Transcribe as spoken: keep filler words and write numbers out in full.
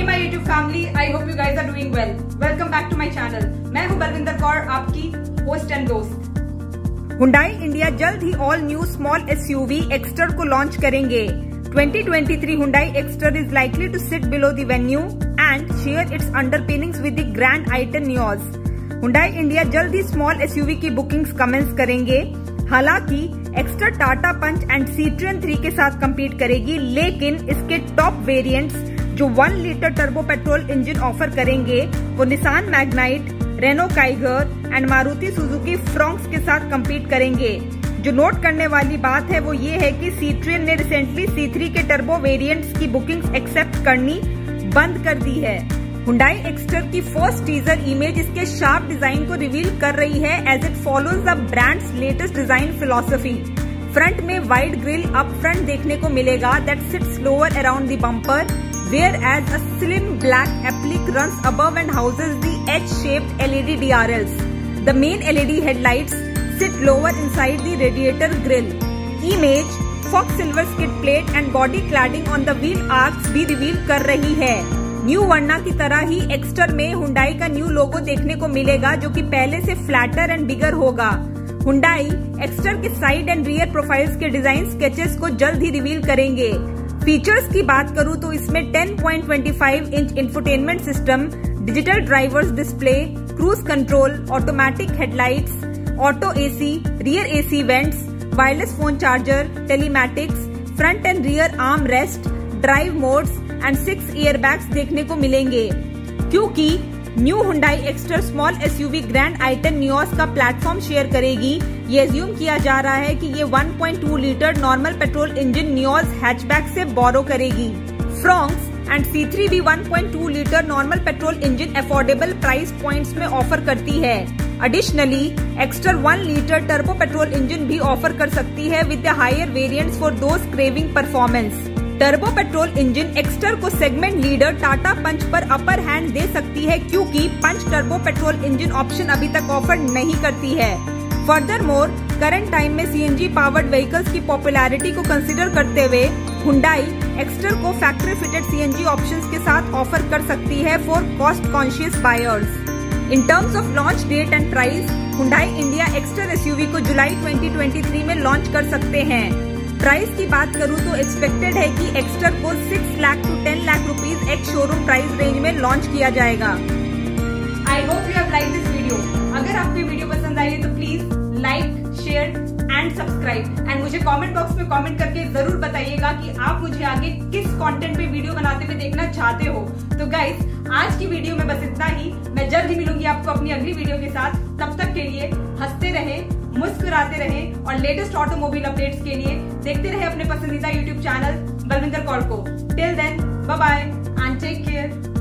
My YouTube family, I hope you guys are doing well. Welcome back to my channel. मैं हूं बलविंदर कौर, आपकी host and दोस्त। Hyundai India जल्द ही all new small SUV Exter को launch करेंगे। twenty twenty-three Hyundai Exter is likely to sit below the venue and share its underpinnings with the Grand i ten Nios. Hyundai India जल्द ही small SUV की bookings commence करेंगे। हालांकि Exter Tata Punch and Citroen three के साथ compete करेगी, लेकिन इसके टॉप वेरिएंट्स जो one litre turbo petrol engine offer करेंगे वो Nissan Magnite, Renault Kiger and Maruti Suzuki Fronx के साथ कम्पीट करेंगे। जो नोट करने वाली बात है वो ये है कि सीट्रियन ने रिसेंटली सी थ्री के टर्बो वेरिएंट्स की बुकिंग्स एक्सेप्ट करनी बंद कर दी है। Hyundai एक्स्टर की फर्स्ट टीजर इमेज इसके शार्प डिजाइन को रिवील कर रही है, as it follows the brand's latest design philosophy. Front में वाइड ग्रिल अप फ्रंट देखने को मिलेगा that sits lower around the bumper, whereas a slim black applique runs above and houses the H-shaped L E D D R Ls. The main L E D headlights sit lower inside the radiator grille. Image, Fox Silver skid plate and body cladding on the wheel arcs भी reveal कर रही है। New Verna की तरह ही Exter में Hyundai का new logo देखने को मिलेगा, जो कि पहले से फ्लैटर एंड बिगर होगा। Hyundai एक्स्टर के साइड एंड रियर प्रोफाइल्स के डिजाइन स्केचेस को जल्द ही रिवील करेंगे। फीचर्स की बात करूं तो इसमें ten point two five inch infotainment system, digital drivers display, cruise control, automatic headlights, auto AC, rear AC vents, wireless phone charger, telematics, front and rear arm rest, drive modes and six air bags देखने को मिलेंगे। क्योंकि new Hyundai Exter small SUV grand i ten Nios का platform share करेगी, ये assume किया जा रहा है कि ये one point two litre normal petrol engine Nios hatchback से बोरो करेगी। फ्रॉन्क्स एंड सी थ्री भी one point two litre normal petrol engine affordable price points में ऑफर करती है। Additionally Exter one litre turbo petrol engine भी offer कर सकती है with the higher variants for those craving performance. Turbo petrol engine Exter को segment leader Tata Punch पर upper hand दे सकती है, क्योंकि Punch turbo petrol engine option अभी तक ऑफर नहीं करती है। फर्दर मोर करंट टाइम में सीएनजी पावर्ड व्हीकल्स की पॉपुलैरिटी को कंसीडर करते हुए Hyundai एक्स्टर को फैक्ट्री फिटेड सीएनजी ऑप्शंस के साथ ऑफर कर सकती है for cost conscious buyers. In terms of launch date and price, Hyundai India Exter SUV को जुलाई twenty twenty-three में लॉन्च कर सकते हैं। प्राइस की बात करूं तो एक्सपेक्टेड है कि एक्स्टर को six lakh to ten lakh rupees ex showroom price range में लॉन्च किया जाएगा। I hope you have like this video. अगर आपको ये वीडियो पसंद आई है तो please like, share and subscribe and मुझे कमेंट बॉक्स में कमेंट करके जरूर बताइएगा कि आप मुझे आगे किस कंटेंट पे वीडियो बनाते हुए देखना चाहते हो। तो गाइस, आज की वीडियो में बस इतना ही। मैं जल्द ही मिलूंगी आपको अपनी अगली वीडियो के साथ। तब तक के लिए हंसते रहे, मुस्कुराते रहे और लेटेस्ट ऑटोमोबाइल अपडेट्स के लिए देखते रहे अपने पसंदीदा यूट्यूब चैनल बलविंदर कौर को। Till then, bye bye and take care.